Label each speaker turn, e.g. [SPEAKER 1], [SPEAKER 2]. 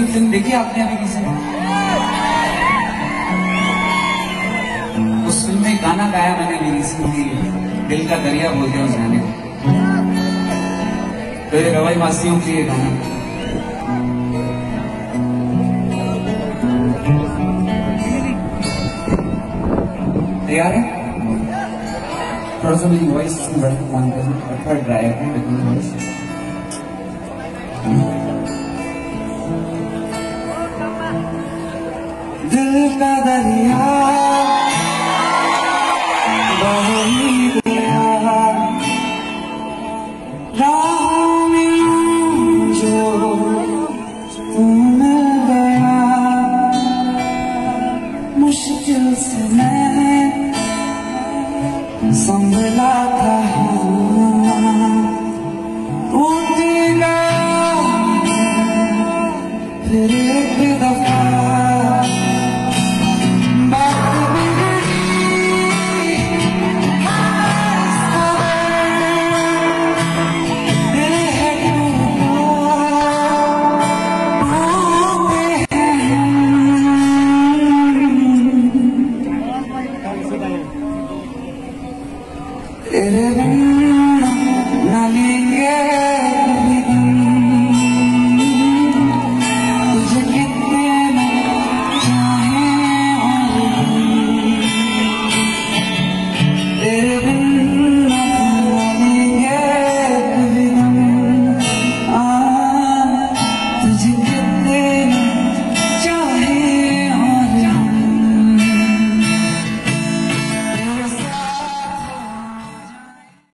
[SPEAKER 1] Film देखी आपने अभी किसी ने? उस फिल्म में गाना गाया मैंने भी रिसेंटली, दिल का दरिया बोलते हैं उस गाने को। तो ये रवाई वासियों के लिए गाना। तैयार है? थोड़ा सा मेरी वॉइस थोड़ा ड्राई है लेकिन वॉइस दिल का दरिया बह ही गया, राह में जो तू मिल गया, मुश्किल से मैं संभला था, टूट गया फिर एक दफा।